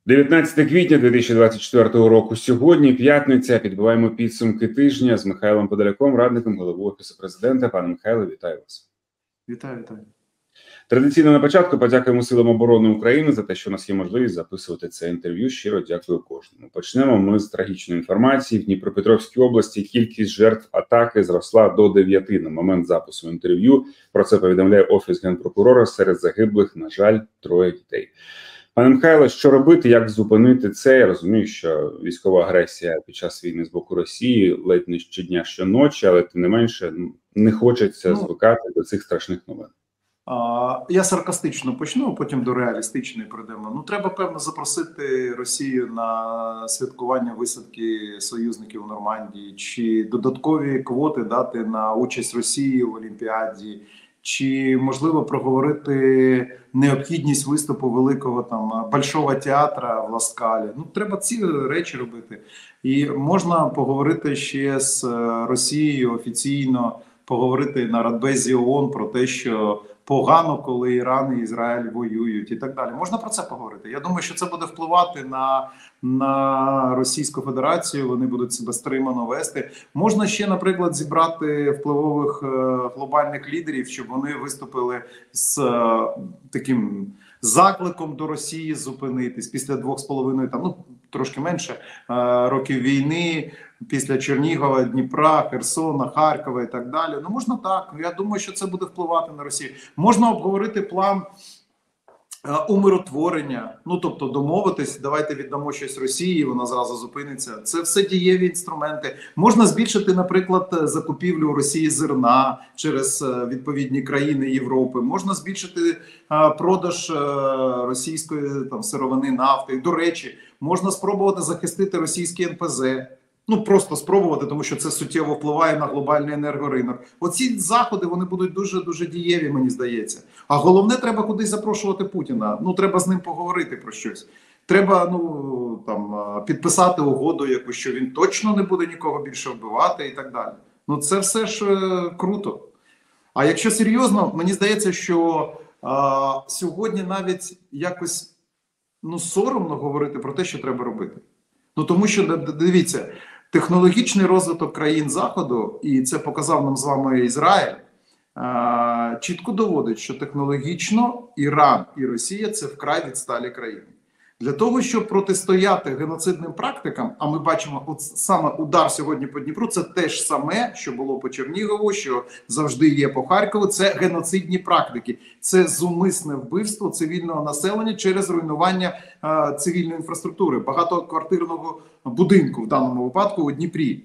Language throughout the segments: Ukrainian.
19 квітня 2024 року. Сьогодні п'ятниця. Підбиваємо підсумки тижня з Михайлом Подоляком, радником голови Офісу Президента. Пане Михайло, вітаю вас. Вітаю. Традиційно на початку подякуємо Силам оборони України за те, що у нас є можливість записувати це інтерв'ю. Щиро дякую кожному. Почнемо ми з трагічної інформації. В Дніпропетровській області кількість жертв атаки зросла до 9 на момент запису інтерв'ю. Про це повідомляє Офіс Генпрокурора. Серед загиблих, на жаль, 3 дітей. Пане Михайло, що робити, як зупинити це? Я розумію, що військова агресія під час війни з боку Росії ледь не щодня, щоночі, але тим не менше не хочеться звикати до цих страшних новин. Я саркастично почну, потім до реалістичної прийдемо. Треба, певно, запросити Росію на святкування висадки союзників у Нормандії, чи додаткові квоти дати на участь Росії в Олімпіаді, чи, можливо, проговорити необхідність виступу великого Большого театра в Ласкалі. Треба ці речі робити. І можна поговорити ще з Росією офіційно, поговорити на Радбезі ООН про те, що погано, коли Іран і Ізраїль воюють і так далі. Можна про це поговорити. Я думаю, що це буде впливати на Російську Федерацію, вони будуть себе стримано вести. Можна ще, наприклад, зібрати впливових глобальних лідерів, щоб вони виступили з таким закликом до Росії зупинитись після 2,5, трошки менше, років війни, після Чернігова, Дніпра, Херсона, Харкова і так далі. Можна так. Я думаю, що це буде впливати на Росію. Можна обговорити план умиротворення, тобто домовитись, давайте віддамо щось Росії, вона зразу зупиниться. Це все дієві інструменти. Можна збільшити, наприклад, закупівлю Росії зерна через відповідні країни Європи. Можна збільшити продаж російської сировини, нафти. До речі, можна спробувати захистити російський НПЗ. Просто спробувати, тому що це суттєво впливає на глобальний енергоринок. Оці заходи, вони будуть дуже-дуже дієві, мені здається. А головне, треба кудись запрошувати Путіна. Треба з ним поговорити про щось. Треба, підписати угоду якусь, що він точно не буде нікого більше вбивати і так далі. Це все ж круто. А якщо серйозно, мені здається, що сьогодні навіть якось, соромно говорити про те, що треба робити. Тому що, дивіться, технологічний розвиток країн Заходу, і це показав нам з вами Ізраїль, чітко доводить, що технологічно Іран і Росія – це вкрай відсталі країни. Для того, щоб протистояти геноцидним практикам, а ми бачимо, саме удар сьогодні по Дніпру, це те ж саме, що було по Чернігову, що завжди є по Харкову, це геноцидні практики. Це зумисне вбивство цивільного населення через руйнування цивільної інфраструктури, багатоквартирного будинку, в даному випадку у Дніпрі.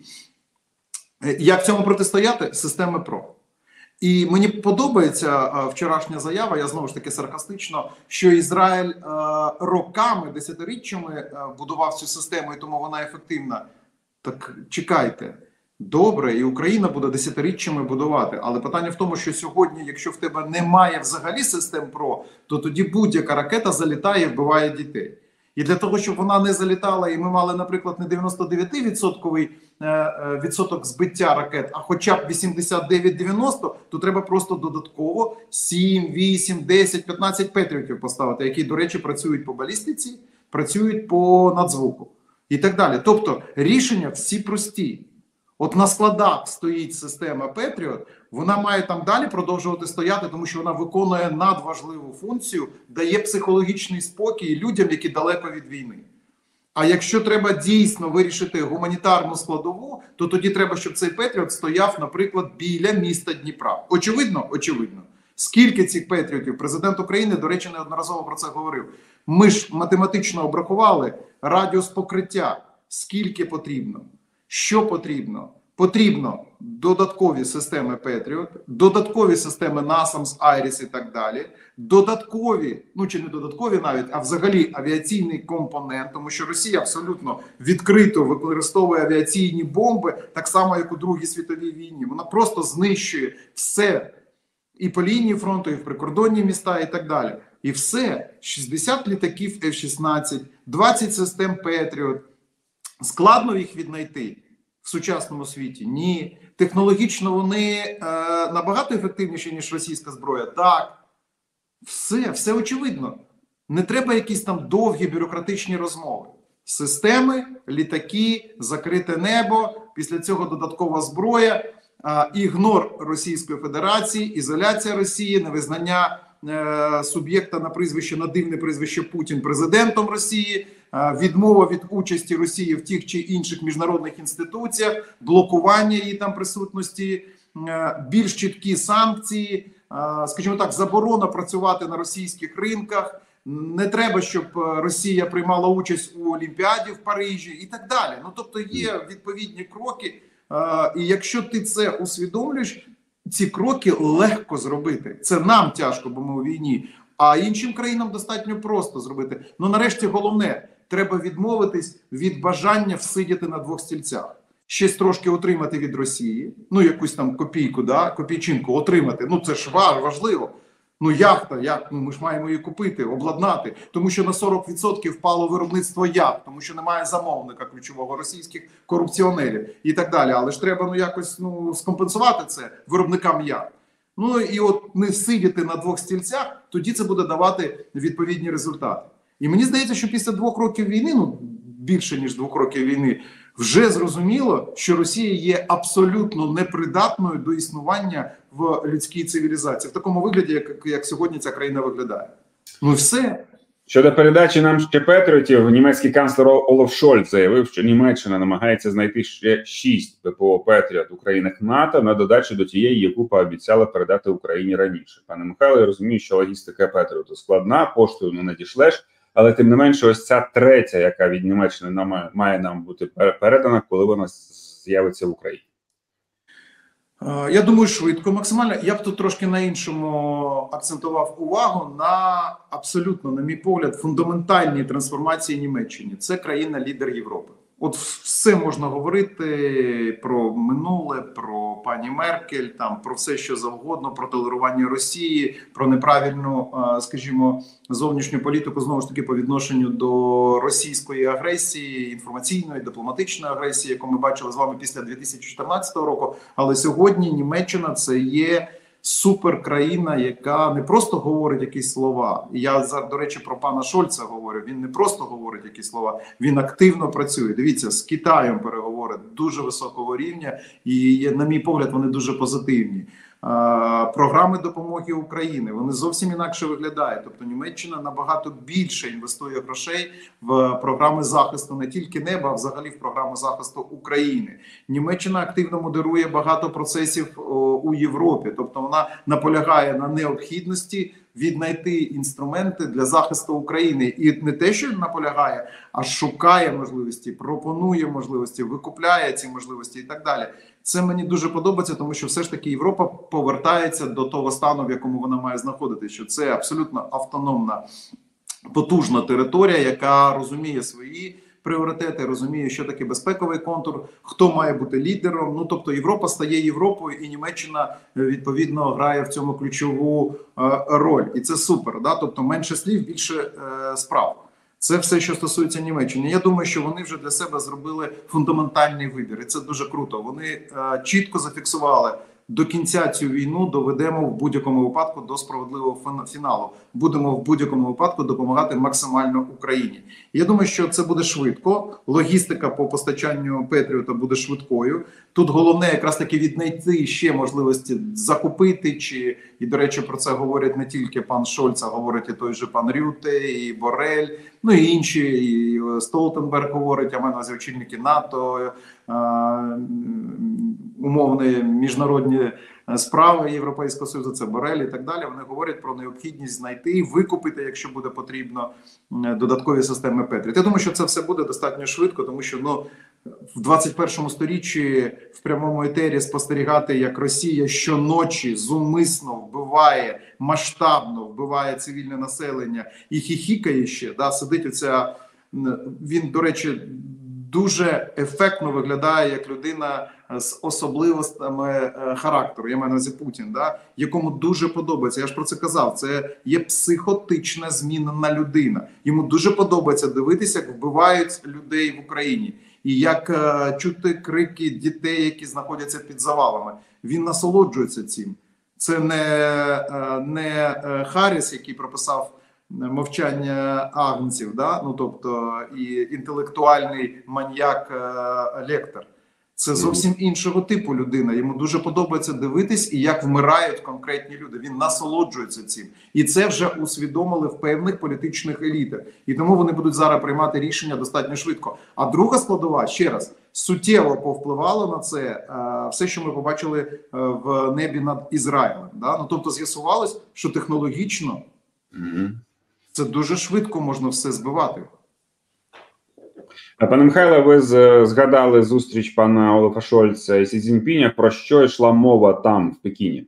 Як цьому протистояти? Системи ПРО. І мені подобається вчорашня заява, я знову ж таки саркастично, що Ізраїль роками, десятиріччями будував цю систему, і тому вона ефективна. Так чекайте, добре, і Україна буде десятиріччями будувати. Але питання в тому, що сьогодні, якщо в тебе немає взагалі систем ПРО, то тоді будь-яка ракета залітає і вбиває дітей. І для того, щоб вона не залітала, і ми мали, наприклад, не 99% відсоток збиття ракет, а хоча б 89-90, то треба просто додатково 7, 8, 10, 15 патріотів поставити, які, до речі, працюють по балістиці, працюють по надзвуку і так далі. Тобто рішення всі прості. От на складах стоїть система Петріот, вона має там далі продовжувати стояти, тому що вона виконує надважливу функцію, дає психологічний спокій людям, які далеко від війни. А якщо треба дійсно вирішити гуманітарну складову, то тоді треба, щоб цей Петріот стояв, наприклад, біля міста Дніпра. Очевидно? Очевидно. Скільки цих Петріотів? Президент України, до речі, неодноразово про це говорив. Ми ж математично обрахували радіус покриття. Скільки потрібно? Що потрібно? Потрібно додаткові системи Петріот, додаткові системи NASAMS, IRIS і так далі, додаткові, чи не додаткові навіть, а взагалі авіаційний компонент, тому що Росія абсолютно відкрито використовує авіаційні бомби, так само, як у Другій світовій війні. Вона просто знищує все і по лінії фронту, і в прикордонні міста і так далі. І все, 60 літаків F-16, 20 систем Петріот. Складно їх віднайти в сучасному світі? Ні. Технологічно вони набагато ефективніші, ніж російська зброя? Так. Все очевидно. Не треба якісь там довгі бюрократичні розмови. Системи, літаки, закрите небо, після цього додаткова зброя, ігнор Російської Федерації, ізоляція Росії, невизнання суб'єкта на дивне прізвище Путін президентом Росії, відмова від участі Росії в тих чи інших міжнародних інституціях, блокування її там присутності, більш чіткі санкції, скажімо так, заборона працювати на російських ринках, не треба, щоб Росія приймала участь у Олімпіаді в Парижі і так далі. Ну, тобто є відповідні кроки, і якщо ти це усвідомлюєш, ці кроки легко зробити. Це нам тяжко, бо ми у війні, а іншим країнам достатньо просто зробити. Ну, нарешті, головне, треба відмовитись від бажання всидіти на двох стільцях. Щось трошки отримати від Росії, ну, якусь там копійку, да, копійчинку отримати, ну, це ж важливо. Ну, яхта, ну, ми ж маємо її купити, обладнати, тому що на 40% впало виробництво яхт, тому що немає замовника ключового, російських корупціонерів і так далі. Але ж треба, ну, якось, ну, скомпенсувати це виробникам яхт. Ну, і от не сидіти на двох стільцях, тоді це буде давати відповідні результати. І мені здається, що після 2 років війни, ну, більше ніж 2 років війни, вже зрозуміло, що Росія є абсолютно непридатною до існування в людській цивілізації. В такому вигляді, як сьогодні ця країна виглядає. Ну все. Щодо передачі нам ще Петріотів, німецький канцлер Олаф Шольц заявив, що Німеччина намагається знайти ще 6 ППО Петріот у країнах НАТО на додачу до тієї, яку пообіцяла передати Україні раніше. Пане Михайло, я розумію, що логістика Петріоту складна, поштою не надішлеш, але тим не менше ось ця третя, яка від Німеччини має нам бути передана, коли вона з'явиться в Україні. Я думаю, швидко, максимально. Я б тут трошки на іншому акцентував увагу на абсолютно, на мій погляд, фундаментальній трансформації Німеччини. Це країна-лідер Європи. От все можна говорити про минуле, про пані Меркель, там про все, що завгодно, про толерування Росії, про неправильну, скажімо, зовнішню політику, знову ж таки, по відношенню до російської агресії, інформаційної, дипломатичної агресії, яку ми бачили з вами після 2014 року. Але сьогодні Німеччина – це є суперкраїна, яка не просто говорить якісь слова. Я, до речі, про пана Шольца говорю. Він не просто говорить якісь слова, він активно працює. Дивіться, з Китаєм переговори дуже високого рівня і, на мій погляд, вони дуже позитивні. Програми допомоги України, вони зовсім інакше виглядають. Тобто Німеччина набагато більше інвестує грошей в програми захисту не тільки неба, а взагалі в програми захисту України. Німеччина активно модерує багато процесів у Європі. Тобто вона наполягає на необхідності віднайти інструменти для захисту України. І не те, що наполягає, а шукає можливості, пропонує можливості, викупляє ці можливості і так далі. Це мені дуже подобається, тому що все ж таки Європа повертається до того стану, в якому вона має знаходитися, що це абсолютно автономна, потужна територія, яка розуміє свої пріоритети, розуміє, що таке безпековий контур, хто має бути лідером. Ну, тобто Європа стає Європою, і Німеччина, відповідно, грає в цьому ключову роль. І це супер, да? Тобто менше слів, більше справ. Це все, що стосується Німеччини. Я думаю, що вони вже для себе зробили фундаментальний вибір. І це дуже круто. Вони чітко зафіксували: до кінця цю війну доведемо в будь-якому випадку до справедливого фіналу. Будемо в будь-якому випадку допомагати максимально Україні. Я думаю, що це буде швидко. Логістика по постачанню Петріота буде швидкою. Тут головне якраз таки віднайти ще можливості закупити. І, до речі, про це говорять не тільки пан Шольц, а говорить і той же пан Рюте, і Борель, ну і інші, і Столтенберг говорить, а мене очільники НАТО, умовні міжнародні справи Європейського Союзу, це Борель і так далі. Вони говорять про необхідність знайти і викупити, якщо буде потрібно, додаткові системи Петріот. Я думаю, що це все буде достатньо швидко, тому що в 21 сторіччі в прямому етері спостерігати, як Росія щоночі зумисно вбиває, масштабно вбиває цивільне населення і хіхікає ще, да, сидить оця, він, до речі, дуже ефектно виглядає як людина з особливостями характеру, я маю на увазі Путін, да? Якому дуже подобається, я ж про це казав, це є психотична змінена людина. Йому дуже подобається дивитися, як вбивають людей в Україні. І як чути крики дітей, які знаходяться під завалами. Він насолоджується цим. Це не Харріс, який прописав мовчання агнців, да? Ну, тобто і інтелектуальний маньяк Лектор. Це зовсім іншого типу людина. Йому дуже подобається дивитись, і як вмирають конкретні люди. Він насолоджується цим. І це вже усвідомили в певних політичних елітах. І тому вони будуть зараз приймати рішення достатньо швидко. А друга складова, ще раз, суттєво повпливало на це все, що ми побачили в небі над Ізраїлем. Да? Ну, тобто з'ясувалось, що технологічно це дуже швидко можна все збивати. Пане Михайле, ви згадали зустріч пана Олафа Шольца і Сі Цзіньпіня. Про що йшла мова там, в Пекіні?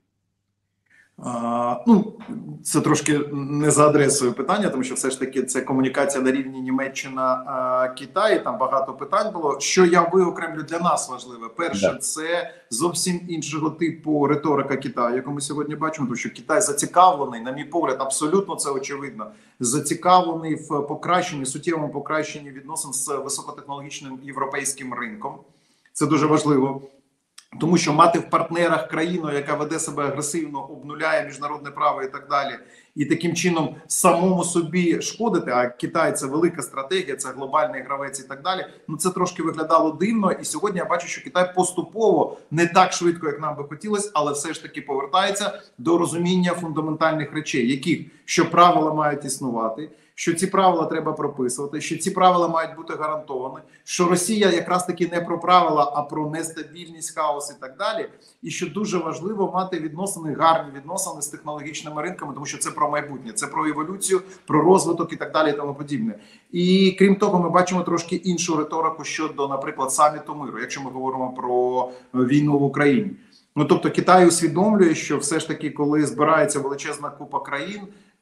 Ну, це трошки не за адресою питання, тому що все ж таки це комунікація на рівні Німеччина-Китай, там багато питань було. Що я виокремлю для нас важливе? Перше, це зовсім іншого типу риторика Китаю, яку ми сьогодні бачимо, тому що Китай зацікавлений, на мій погляд, абсолютно це очевидно, зацікавлений в покращенні, суттєвому покращенні відносин з високотехнологічним європейським ринком. Це дуже важливо. Тому що мати в партнерах країну, яка веде себе агресивно, обнуляє міжнародне право і так далі, і таким чином самому собі шкодити, а Китай – це велика стратегія, це глобальний гравець і так далі, ну це трошки виглядало дивно. І сьогодні я бачу, що Китай поступово, не так швидко, як нам би хотілося, але все ж таки повертається до розуміння фундаментальних речей, яких, що правила мають існувати, що ці правила треба прописувати, що ці правила мають бути гарантовані, що Росія якраз таки не про правила, а про нестабільність, хаос і так далі. І що дуже важливо мати відносини, гарні відносини з технологічними ринками, тому що це про майбутнє, це про еволюцію, про розвиток і так далі і тому подібне. І крім того, ми бачимо трошки іншу риторику щодо, наприклад, саміту миру, якщо ми говоримо про війну в Україні. Ну, тобто Китай усвідомлює, що все ж таки, коли збирається величезна купа країн,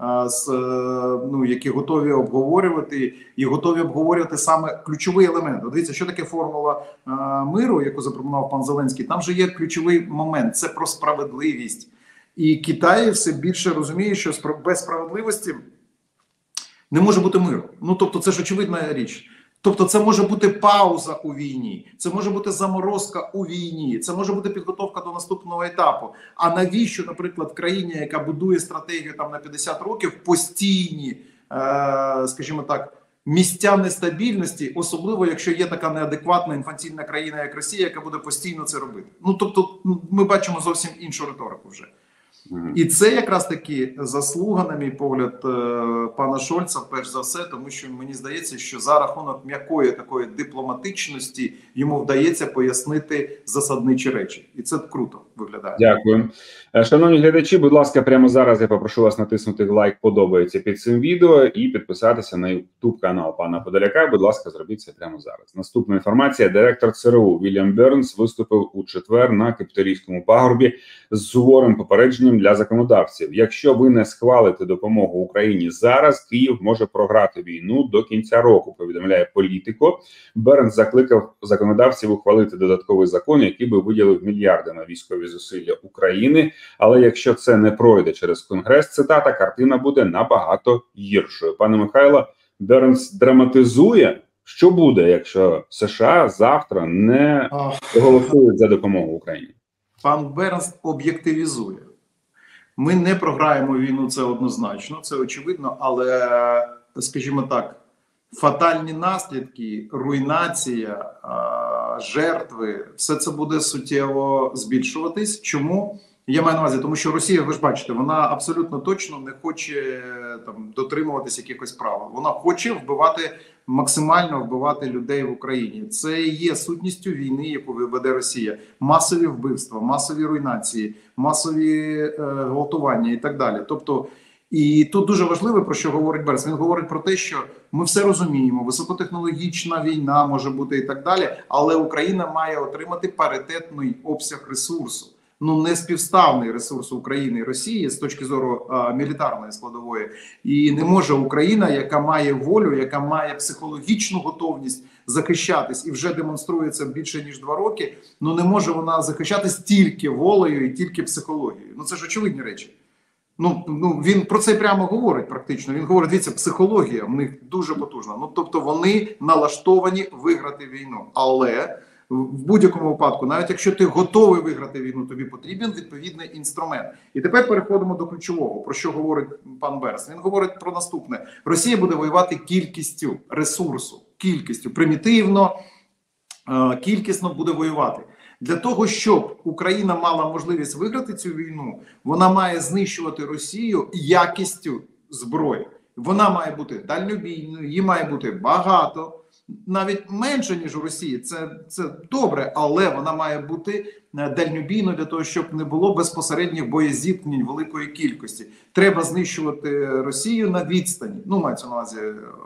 які готові обговорювати, і готові обговорювати саме ключовий елемент. Дивіться, що таке формула миру, яку запропонував пан Зеленський. Там же є ключовий момент – це про справедливість. І Китай все більше розуміє, що без справедливості не може бути миру. Ну, тобто, це ж очевидна річ. Тобто це може бути пауза у війні, це може бути заморозка у війні, це може бути підготовка до наступного етапу. А навіщо, наприклад, в країні, яка будує стратегію там на 50 років, постійні, скажімо так, місця нестабільності, особливо якщо є така неадекватна інфантильна країна, як Росія, яка буде постійно це робити. Ну, тобто ми бачимо зовсім іншу риторику вже. І це якраз таки заслуга, на мій погляд, пана Шольца, перш за все, тому що мені здається, що за рахунок м'якої такої дипломатичності йому вдається пояснити засадничі речі. І це круто виглядає. Дякую. Шановні глядачі, будь ласка, прямо зараз я попрошу вас натиснути лайк, подобається під цим відео і підписатися на YouTube канал пана Подоляка. Будь ласка, зробіть це прямо зараз. Наступна інформація. Директор ЦРУ Вільям Бернс виступив у четвер на Капітолійському пагорбі з суворим попередженням для законодавців. Якщо ви не схвалите допомогу Україні зараз, Київ може програти війну до кінця року, повідомляє Політико. Бернс закликав законодавців ухвалити додатковий закон, який би виділив мільярди на військові зусилля України. Але якщо це не пройде через Конгрес, цитата, картина буде набагато гіршою. Пане Михайло, Бернс драматизує, що буде, якщо США завтра не голосують за допомогу Україні. Пан Бернс об'єктивізує. Ми не програємо війну, це однозначно, це очевидно, але, скажімо так, фатальні наслідки, руйнація, жертви, все це буде суттєво збільшуватись. Чому? Я маю на увазі, тому що Росія, ви ж бачите, вона абсолютно точно не хоче там дотримуватись якихось правил. Вона хоче вбивати, максимально вбивати людей в Україні. Це і є сутністю війни, яку веде Росія. Масові вбивства, масові руйнації, масові гвалтування і так далі. Тобто, і тут дуже важливо, про що говорить Бернс. Він говорить про те, що ми все розуміємо, високотехнологічна війна може бути і так далі, але Україна має отримати паритетний обсяг ресурсу. Ну, не співставний ресурсу України і Росії з точки зору мілітарної складової. І не може Україна, яка має волю, яка має психологічну готовність захищатись і вже демонструє це більше ніж 2 роки, ну не може вона захищатись тільки волею і тільки психологією. Ну це ж очевидні речі. Ну він про це прямо говорить практично. Він говорить, дивіться, психологія в них дуже потужна. Ну тобто вони налаштовані виграти війну. Але В будь-якому випадку, навіть якщо ти готовий виграти війну, тобі потрібен відповідний інструмент. І тепер переходимо до ключового, про що говорить пан Бернс. Він говорить про наступне. Росія буде воювати кількістю ресурсу, кількістю, примітивно, кількісно буде воювати. Для того, щоб Україна мала можливість виграти цю війну, вона має знищувати Росію якістю зброї. Вона має бути дальнобійною, її має бути багато, навіть менше, ніж у Росії. Це добре, але вона має бути дальнобійною для того, щоб не було безпосередніх боєзіткнень великої кількості. Треба знищувати Росію на відстані. Ну, мається на увазі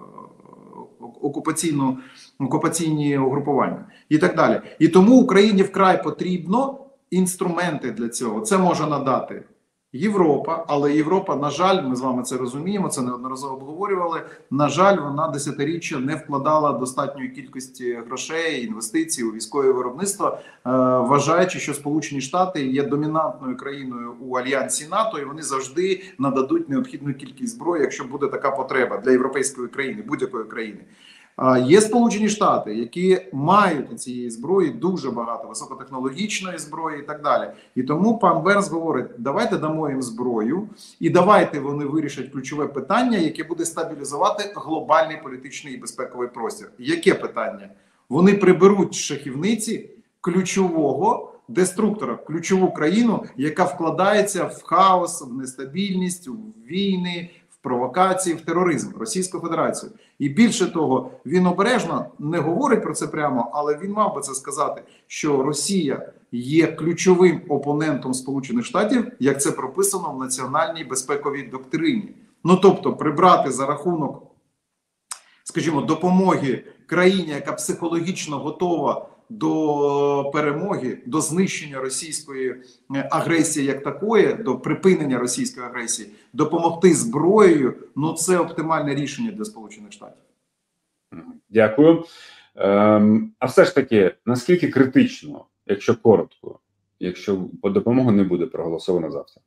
окупаційні угрупування і так далі. І тому Україні вкрай потрібно інструменти для цього. Це може надати Європа, але Європа, на жаль, ми з вами це розуміємо, це неодноразово обговорювали, на жаль, вона десятиріччя не вкладала достатньої кількості грошей, інвестицій у військове виробництво, вважаючи, що Сполучені Штати є домінантною країною у альянсі НАТО, і вони завжди нададуть необхідну кількість зброї, якщо буде така потреба для європейської країни, будь-якої країни. Є Сполучені Штати, які мають цієї зброї дуже багато, високотехнологічної зброї і так далі. І тому пан Бернс говорить, давайте дамо їм зброю і давайте вони вирішать ключове питання, яке буде стабілізувати глобальний політичний і безпековий простір. Яке питання? Вони приберуть з шахівниці ключового деструктора, ключову країну, яка вкладається в хаос, в нестабільність, в війни, провокації, в тероризм, Російську Федерацію. І більше того, він обережно не говорить про це прямо, але він мав би це сказати, що Росія є ключовим опонентом Сполучених Штатів, як це прописано в національній безпековій доктрині. Ну, тобто, прибрати за рахунок, скажімо, допомоги країні, яка психологічно готова до перемоги, до знищення російської агресії як такої, до припинення російської агресії, допомогти зброєю, ну це оптимальне рішення для Сполучених Штатів. Дякую. А все ж таки, наскільки критично, якщо коротко, якщо по допомогу не буде проголосовано завтра?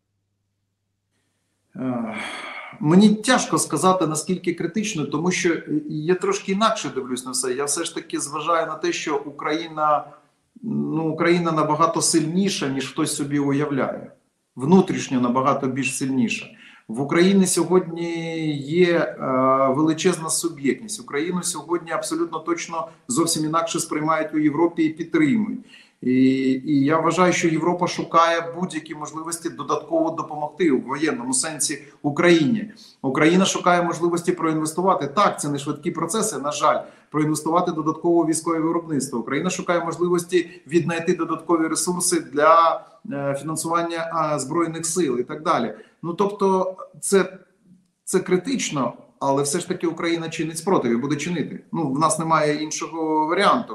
Мені тяжко сказати, наскільки критично, тому що я трошки інакше дивлюсь на все. Я все ж таки зважаю на те, що Україна набагато сильніша, ніж хтось собі уявляє. Внутрішньо набагато більш сильніша. В Україні сьогодні є величезна суб'єктність. Україну сьогодні абсолютно точно зовсім інакше сприймають у Європі і підтримують. І я вважаю, що Європа шукає будь-які можливості додатково допомогти у воєнному сенсі Україні. Україна шукає можливості проінвестувати. Так, це не швидкі процеси, на жаль, проінвестувати додатково військове виробництво. Україна шукає можливості віднайти додаткові ресурси для фінансування збройних сил і так далі. Ну, тобто, це критично, але все ж таки Україна чинить спротив і буде чинити. Ну, в нас немає іншого варіанту.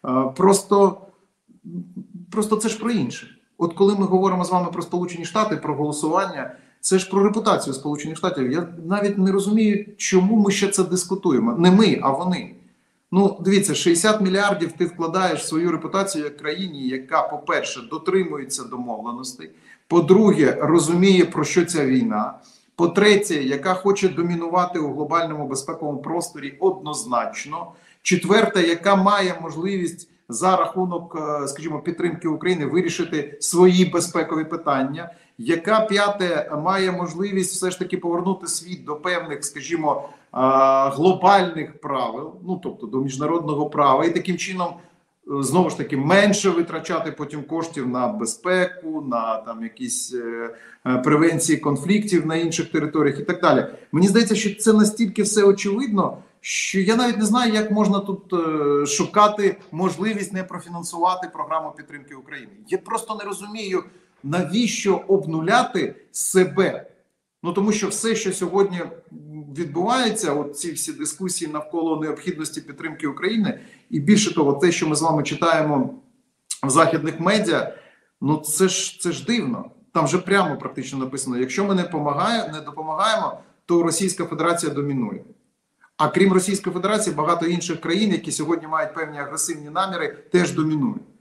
Просто це ж про інше. От коли ми говоримо з вами про Сполучені Штати, про голосування, це ж про репутацію Сполучених Штатів. Я навіть не розумію, чому ми ще це дискутуємо. Не ми, а вони. Ну, дивіться, 60 мільярдів ти вкладаєш в свою репутацію як країні, яка, по-перше, дотримується домовленостей, по-друге, розуміє, про що ця війна, по-третє, яка хоче домінувати у глобальному безпековому просторі однозначно, четверте, яка має можливість за рахунок, скажімо, підтримки України вирішити свої безпекові питання, яка, п'яте, має можливість все ж таки повернути світ до певних, скажімо, глобальних правил, ну, тобто до міжнародного права, і таким чином, знову ж таки, менше витрачати потім коштів на безпеку, на там якісь превенції конфліктів на інших територіях і так далі. Мені здається, що це настільки все очевидно, що я навіть не знаю, як можна тут шукати можливість не профінансувати програму підтримки України. Я просто не розумію, навіщо обнуляти себе. Ну, тому що все, що сьогодні відбувається, от ці всі дискусії навколо необхідності підтримки України, і більше того, те, що ми з вами читаємо в західних медіа, ну це ж дивно. Там вже прямо практично написано, якщо ми не допомагаємо, то Російська Федерація домінує. А крім Російської Федерації, багато інших країн, які сьогодні мають певні агресивні наміри, теж домінують.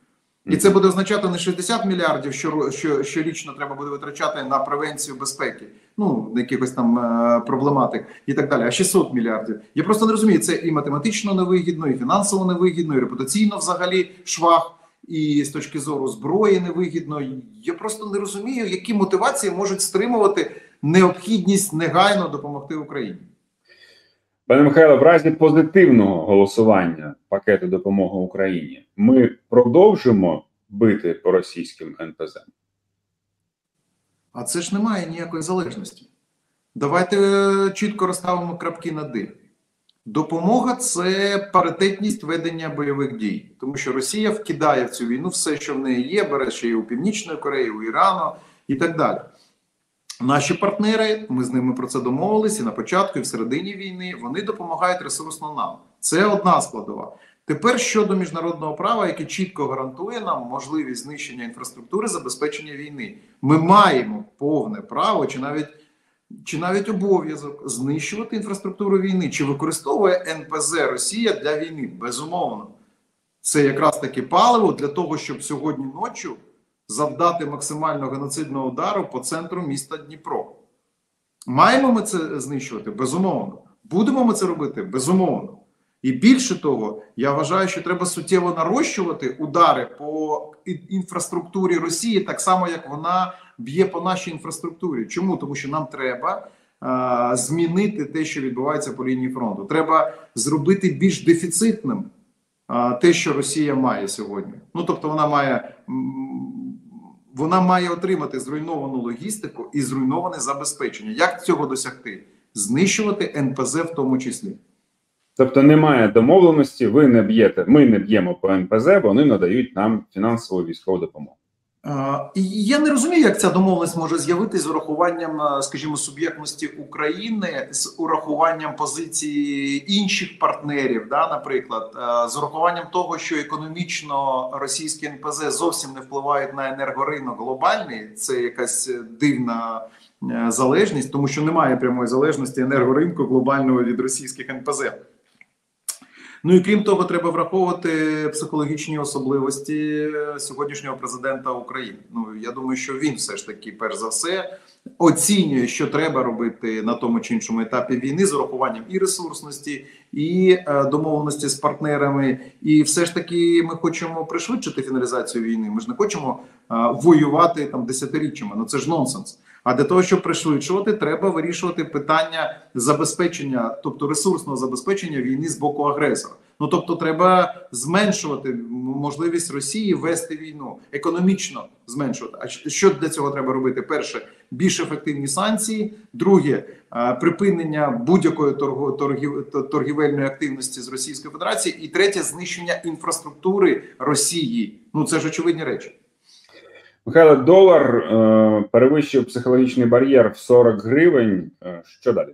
І це буде означати не 60 мільярдів, щорічно треба буде витрачати на превенцію безпеки, ну, якихось там проблематик і так далі, а 600 мільярдів. Я просто не розумію, це і математично невигідно, і фінансово невигідно, і репутаційно взагалі швах, і з точки зору зброї невигідно. Я просто не розумію, які мотивації можуть стримувати необхідність негайно допомогти Україні. Пане Михайло, в разі позитивного голосування пакету допомоги Україні ми продовжимо бити по російським НПЗ? А це ж немає ніякої залежності. Давайте чітко розставимо крапки над «і». Допомога – це паритетність ведення бойових дій. Тому що Росія вкидає в цю війну все, що в неї є, бере ще й у Північної Кореї, у Ірану і так далі. Наші партнери, ми з ними про це домовилися і на початку, і в середині війни, вони допомагають ресурсно нам. Це одна складова. Тепер щодо міжнародного права, яке чітко гарантує нам можливість знищення інфраструктури, забезпечення війни. Ми маємо повне право чи навіть обов'язок знищувати інфраструктуру війни. Чи використовує НПЗ Росія для війни? Безумовно. Це якраз таки паливо для того, щоб сьогодні ночі завдати максимально геноцидного удару по центру міста Дніпро. Маємо ми це знищувати? Безумовно. Будемо ми це робити? Безумовно. І більше того, я вважаю, що треба суттєво нарощувати удари по інфраструктурі Росії, так само, як вона б'є по нашій інфраструктурі. Чому? Тому що нам треба змінити те, що відбувається по лінії фронту. Треба зробити більш дефіцитним те, що Росія має сьогодні. Ну, тобто вона має отримати зруйновану логістику і зруйноване забезпечення. Як цього досягти? Знищувати НПЗ в тому числі. Тобто немає домовленості, ми не б'ємо по НПЗ, вони надають нам фінансову військову допомогу. Я не розумію, як ця домовленість може з'явитися з урахуванням, скажімо, суб'єктності України, з урахуванням позиції інших партнерів, да, наприклад, з урахуванням того, що економічно російські НПЗ зовсім не впливають на енергоринок глобальний. Це якась дивна залежність, тому що немає прямої залежності енергоринку глобального від російських НПЗ. Ну і крім того, треба враховувати психологічні особливості сьогоднішнього президента України. Ну, я думаю, що він все ж таки, перш за все, оцінює, що треба робити на тому чи іншому етапі війни з урахуванням і ресурсності, і домовленості з партнерами. І все ж таки ми хочемо пришвидшити фіналізацію війни. Ми ж не хочемо воювати там десятиріччями. Ну це ж нонсенс. А для того, щоб пришвидшувати, треба вирішувати питання забезпечення, тобто ресурсного забезпечення війни з боку агресора. Ну, тобто треба зменшувати можливість Росії вести війну, економічно зменшувати. А що для цього треба робити? Перше, більш ефективні санкції. Друге, припинення будь-якої торгівельної активності з Російської Федерації. І третє, знищення інфраструктури Росії. Ну, це ж очевидні речі. Михайло, долар перевищив психологічний бар'єр в 40 гривень. Що далі?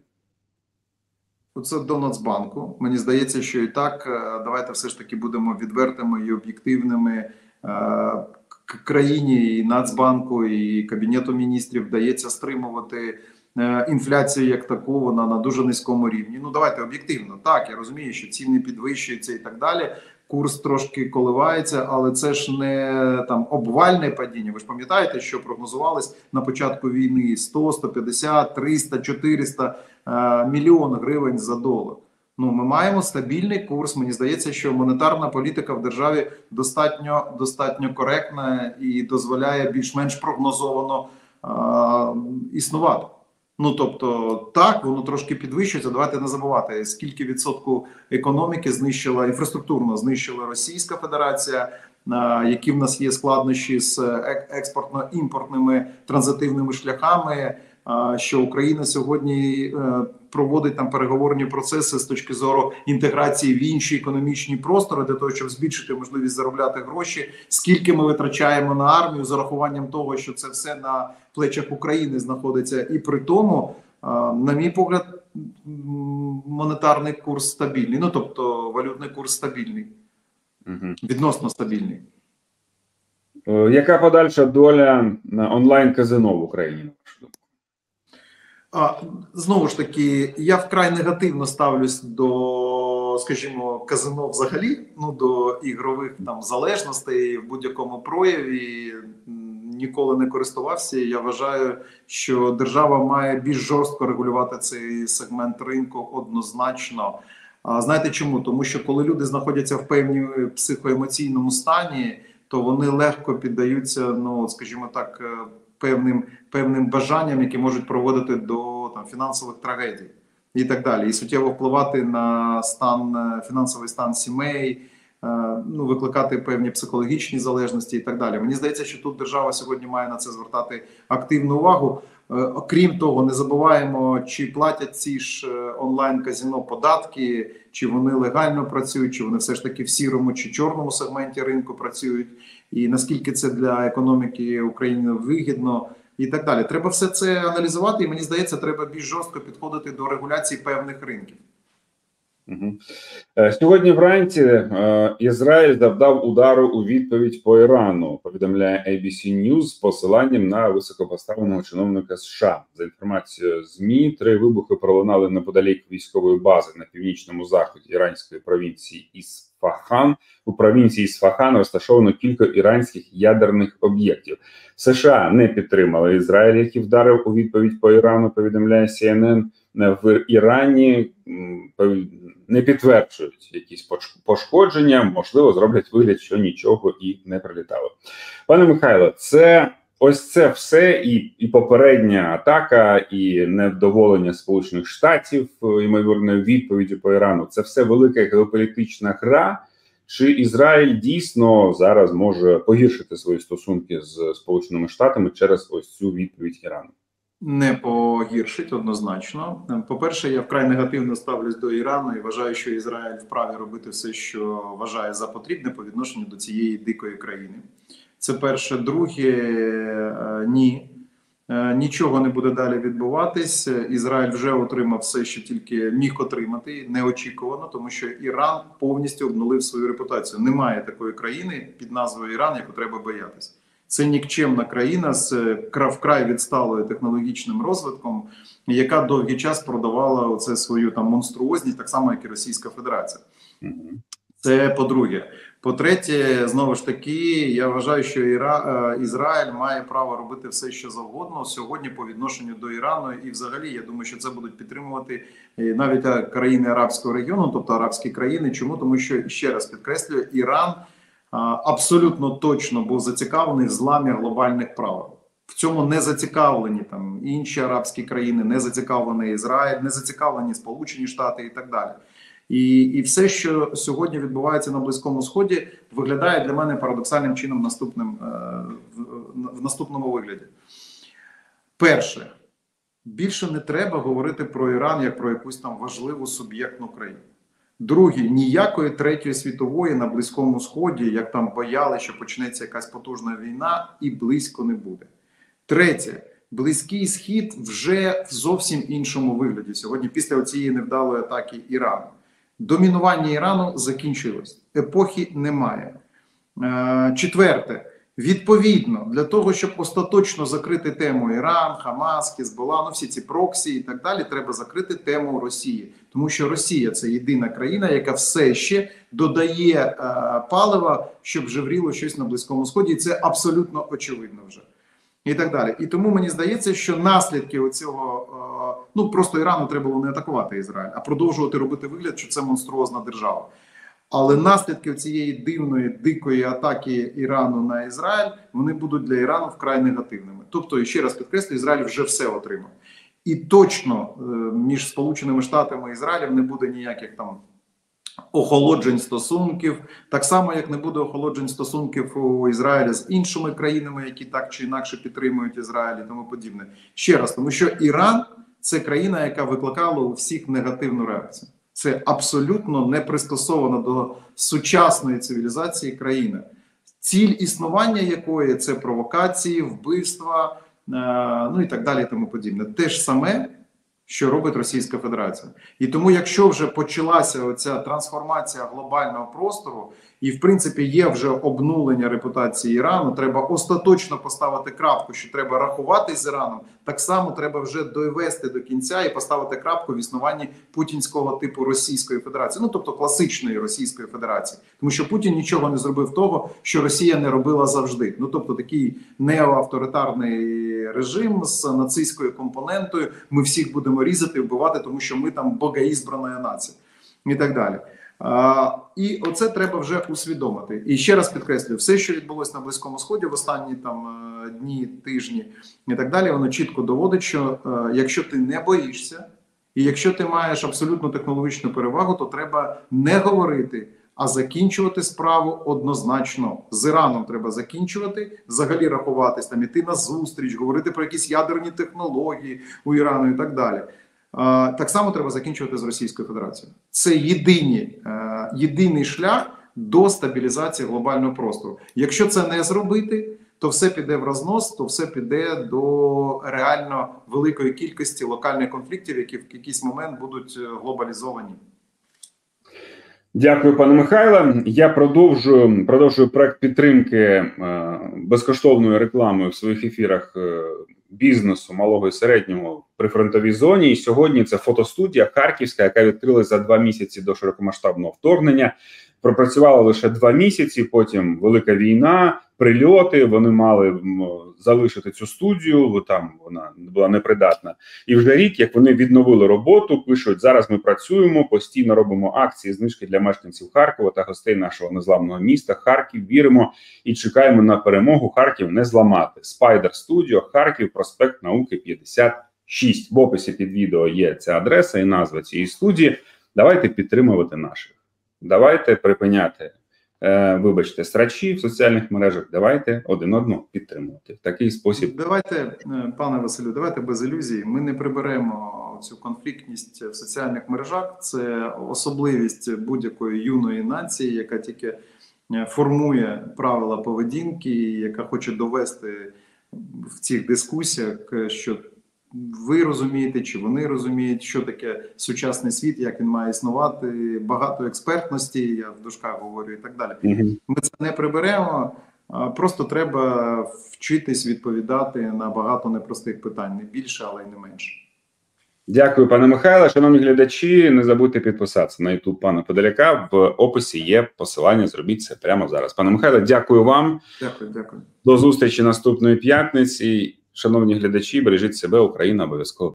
Це до Нацбанку. Мені здається, що і так, давайте все ж таки будемо відвертими і об'єктивними. Країні, і Нацбанку, і Кабінету міністрів вдається стримувати інфляцію як таку, вона на дуже низькому рівні. Ну, давайте об'єктивно. Так, я розумію, що ціни підвищуються і так далі. Курс трошки коливається, але це ж не там обвальне падіння. Ви ж пам'ятаєте, що прогнозувалось на початку війни 100, 150, 300, 400 мільйонів гривень за долар. Ну, ми маємо стабільний курс. Мені здається, що монетарна політика в державі достатньо коректна і дозволяє більш-менш прогнозовано існувати. Ну, тобто, так, воно трошки підвищується. Давайте не забувати, скільки відсотку економіки знищила, інфраструктурно знищила Російська Федерація, які в нас є складнощі з експортно-імпортними транзитивними шляхами, що Україна сьогодні проводить там переговорні процеси з точки зору інтеграції в інші економічні простори для того, щоб збільшити можливість заробляти гроші. Скільки ми витрачаємо на армію з урахуванням того, що це все на плечах України знаходиться. І при тому, на мій погляд, монетарний курс стабільний. Ну, тобто валютний курс стабільний. Відносно стабільний. Яка подальша доля онлайн-казино в Україні? Знову ж таки, я вкрай негативно ставлюсь до скажімо, казино взагалі, ну, до ігрових там залежностей в будь-якому прояві ніколи не користувався. Я вважаю, що держава має більш жорстко регулювати цей сегмент ринку однозначно. А знаєте чому? Тому що коли люди знаходяться в певній психоемоційному стані, то вони легко піддаються, ну, скажімо так, певним бажанням, які можуть проводити до там фінансових трагедій і так далі, і суттєво впливати на фінансовий стан сімей, ну, викликати певні психологічні залежності і так далі. Мені здається, що тут держава сьогодні має на це звертати активну увагу. Окрім того, не забуваємо, чи платять ці ж онлайн-казино податки, чи вони легально працюють, чи вони все ж таки в сірому чи чорному сегменті ринку працюють, і наскільки це для економіки України вигідно, і так далі. Треба все це аналізувати, і мені здається, треба більш жорстко підходити до регуляції певних ринків. Сьогодні вранці Ізраїль завдав удару у відповідь по Ірану, повідомляє ABC News з посиланням на високопоставленого чиновника США. За інформацією ЗМІ, 3 вибухи пролунали неподалік військової бази на північному заході іранської провінції Ісфахан. У провінції Ісфахан розташовано кілька іранських ядерних об'єктів. США не підтримали Ізраїль, який вдарив у відповідь по Ірану, повідомляє CNN. В Ірані не підтверджують якісь пошкодження, можливо, зроблять вигляд, що нічого і не прилітало. Пане Михайло, ось це все і попередня атака, і невдоволення Сполучених Штатів ймовірною відповіддю по Ірану. Це все велика геополітична гра. Чи Ізраїль дійсно зараз може погіршити свої стосунки з Сполученими Штатами через ось цю відповідь Ірану? Не погіршить однозначно. По-перше, я вкрай негативно ставлюсь до Ірану і вважаю, що Ізраїль вправі робити все, що вважає за потрібне по відношенню до цієї дикої країни. Це перше. Друге, ні. Нічого не буде далі відбуватись. Ізраїль вже отримав все, що тільки міг отримати, неочікувано, тому що Іран повністю обнулив свою репутацію. Немає такої країни під назвою Іран, яку треба боятися. Це нікчемна країна з вкрай відсталою технологічним розвитком, яка довгий час продавала оце свою там монструозність, так само, як і Російська Федерація. Це по-друге. По-третє, знову ж таки, я вважаю, що Ізраїль має право робити все, що завгодно сьогодні по відношенню до Ірану. І взагалі, я думаю, що це будуть підтримувати навіть країни арабського регіону, тобто арабські країни. Чому? Тому що, ще раз підкреслюю, Іран абсолютно точно був зацікавлений в зламі глобальних правил. В цьому не зацікавлені там інші арабські країни, не зацікавлений Ізраїль, не зацікавлені Сполучені Штати і так далі. І все, що сьогодні відбувається на Близькому Сході, виглядає для мене парадоксальним чином в наступному вигляді. Перше, більше не треба говорити про Іран як про якусь там важливу суб'єктну країну. Друге, ніякої третьої світової на Близькому Сході, як там бояли, що почнеться якась потужна війна, і близько не буде. Третє, Близький Схід вже в зовсім іншому вигляді сьогодні після цієї невдалої атаки Ірану. Домінування Ірану закінчилось, епохи немає. Четверте, відповідно, для того, щоб остаточно закрити тему Іран, Хамас, Хезболла, ну всі ці проксі і так далі, треба закрити тему Росії. Тому що Росія – це єдина країна, яка все ще додає палива, щоб жевріло щось на Близькому Сході, і це абсолютно очевидно вже. І так далі. І тому мені здається, що наслідки оцього, ну просто Ірану треба було не атакувати Ізраїль, а продовжувати робити вигляд, що це монструозна держава. Але наслідки цієї дивної, дикої атаки Ірану на Ізраїль, вони будуть для Ірану вкрай негативними. Тобто, ще раз підкреслю, Ізраїль вже все отримав. І точно між Сполученими Штатами і Ізраїлем не буде ніяких там охолоджень стосунків, так само, як не буде охолоджень стосунків у Ізраїля з іншими країнами, які так чи інакше підтримують Ізраїль і тому подібне. Ще раз, тому що Іран – це країна, яка викликала у всіх негативну реакцію. Це абсолютно не пристосована до сучасної цивілізації країна. Ціль існування якої – це провокації, вбивства, ну і так далі і тому подібне. Те ж саме що робить Російська Федерація. І тому, якщо вже почалася оця трансформація глобального простору, і в принципі є вже обнулення репутації Ірану, треба остаточно поставити крапку, що треба рахуватись з Іраном, так само треба вже довести до кінця і поставити крапку в існуванні путінського типу Російської Федерації, ну тобто класичної Російської Федерації. Тому що Путін нічого не зробив того, що Росія не робила завжди. Ну тобто такий неоавторитарний режим з нацистською компонентою, ми всіх будемо різати, вбивати, тому що ми там богоізбрана нація і так далі. І оце треба вже усвідомити. І ще раз підкреслюю, все, що відбулося на Близькому Сході в останні там дні, тижні і так далі, воно чітко доводить, що якщо ти не боїшся, і якщо ти маєш абсолютно технологічну перевагу, то треба не говорити, а закінчувати справу однозначно. З Іраном треба закінчувати, взагалі рахуватись, там, іти на зустріч, говорити про якісь ядерні технології у Ірану і так далі. Так само треба закінчувати з Російською Федерацією. Це єдиний шлях до стабілізації глобального простору. Якщо це не зробити, то все піде в рознос, то все піде до реально великої кількості локальних конфліктів, які в якийсь момент будуть глобалізовані. Дякую, пане Михайле. Я продовжую проект підтримки безкоштовною рекламою в своїх ефірах бізнесу малого і середнього в прифронтовій зоні. І сьогодні це фотостудія харківська, яка відкрилась за 2 місяці до широкомасштабного вторгнення. Пропрацювала лише 2 місяці, потім велика війна, прильоти, вони мали залишити цю студію, бо там вона була непридатна. І вже рік, як вони відновили роботу, пишуть, зараз ми працюємо, постійно робимо акції, знижки для мешканців Харкова та гостей нашого незламного міста. Харків, віримо і чекаємо на перемогу. Харків не зламати. Spider Studio, Харків, проспект Науки 56. В описі під відео є ця адреса і назва цієї студії. Давайте підтримувати наших. Давайте припиняти, вибачте, срачі в соціальних мережах. Давайте один одного підтримувати в такий спосіб. Давайте, пане Василю, давайте без ілюзій. Ми не приберемо цю конфліктність в соціальних мережах. Це особливість будь-якої юної нації, яка тільки формує правила поведінки, яка хоче довести в цих дискусіях, що ви розумієте, чи вони розуміють, що таке сучасний світ, як він має існувати, багато експертності, я в дужках говорю і так далі. Ми це не приберемо, просто треба вчитись відповідати на багато непростих питань, не більше, але й не менше. Дякую, пане Михайле. Шановні глядачі, не забудьте підписатися на YouTube пана Подоляка. В описі є посилання, зробіть це прямо зараз. Пане Михайле, дякую вам. Дякую. До зустрічі наступної п'ятниці. Шановні глядачі, бережіть себе, Україна обов'язково.